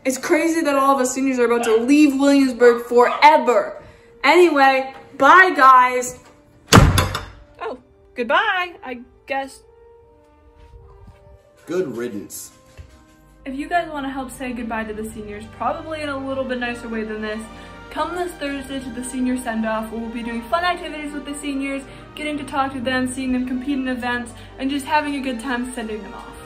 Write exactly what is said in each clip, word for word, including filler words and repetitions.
It's crazy that all of us seniors are about to leave Williamsburg forever. Anyway, bye guys. Oh, goodbye, I guess. Good riddance. If you guys want to help say goodbye to the seniors, probably in a little bit nicer way than this, come this Thursday to the senior send-off. We'll be doing fun activities with the seniors, getting to talk to them, seeing them compete in events, and just having a good time sending them off.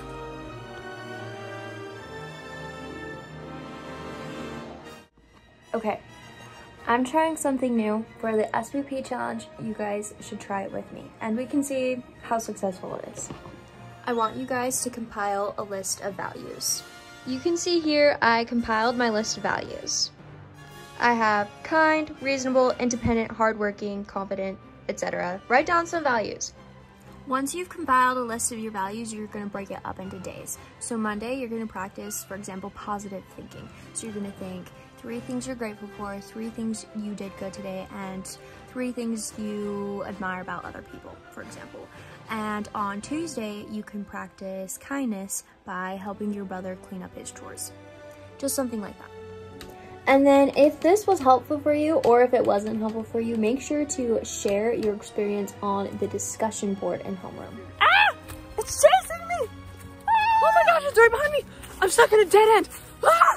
Okay, I'm trying something new for the S B P challenge. You guys should try it with me, and we can see how successful it is. I want you guys to compile a list of values. You can see here I compiled my list of values. I have kind, reasonable, independent, hardworking, confident, et cetera. Write down some values. Once you've compiled a list of your values, you're going to break it up into days. So Monday, you're going to practice, for example, positive thinking. So you're going to think three things you're grateful for, three things you did good today, and three things you admire about other people, for example. And on Tuesday, you can practice kindness by helping your brother clean up his chores. Just something like that. And then if this was helpful for you, or if it wasn't helpful for you, make sure to share your experience on the discussion board in homeroom. Ah! It's chasing me! Ah! Oh my gosh, it's right behind me! I'm stuck in a dead end! Ah!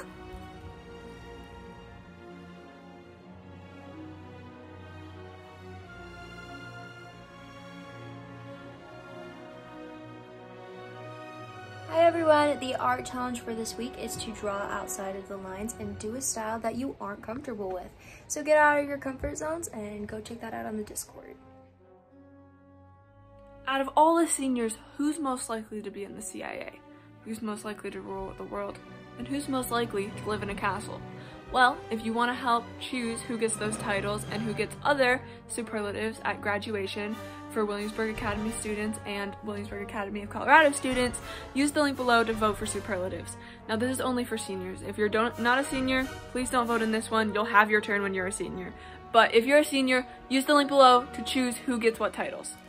Hi everyone, the art challenge for this week is to draw outside of the lines and do a style that you aren't comfortable with. So get out of your comfort zones and go check that out on the Discord. Out of all the seniors, who's most likely to be in the C I A? Who's most likely to rule the world? And who's most likely to live in a castle? Well, if you want to help choose who gets those titles and who gets other superlatives at graduation for Williamsburg Academy students and Williamsburg Academy of Colorado students, use the link below to vote for superlatives. Now this is only for seniors. If you're don't, not a senior, please don't vote in this one. You'll have your turn when you're a senior. But if you're a senior, use the link below to choose who gets what titles.